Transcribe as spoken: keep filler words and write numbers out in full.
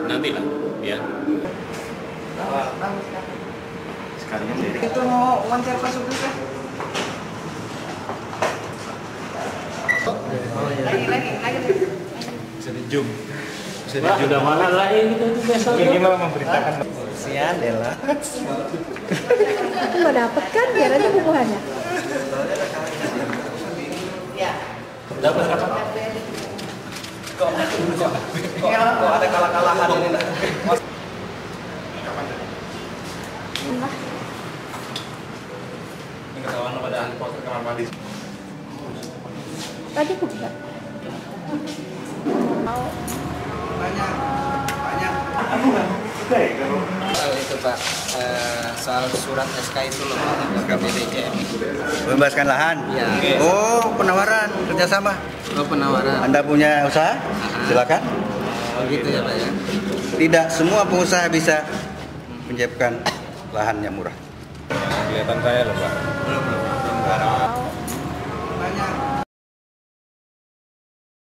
nanti lah, ya. Sekalian dari Itu mau wawancara Pak Sugeng kan? Lagi, lagi, lagi. bisa di zoom. Bisa di Wah, zoom. udah mana lah ini gitu itu besok. Mungkin gimana memberitakan sian Dela. Aku nggak dapet kan, biar aja bubuhannya. Ya. Dapat apa? Kok kok ada kalah-kalahan ini lah. Ini ketahuan pada poster kamar mandi. Tadi aku juga. Mau. Banyak, banyak. Aku nggak suka ya kalau Soal itu Pak, eh, soal surat S K itu loh Pak, B D C M. Membebaskan lahan. Ya. Oh, penawaran kerjasama. Oh penawaran. Anda punya usaha? Silakan. Oh gitu ya Pak ya. Tidak semua pengusaha bisa menyiapkan lahan yang murah. kelihatan saya loh Pak. Belum belum.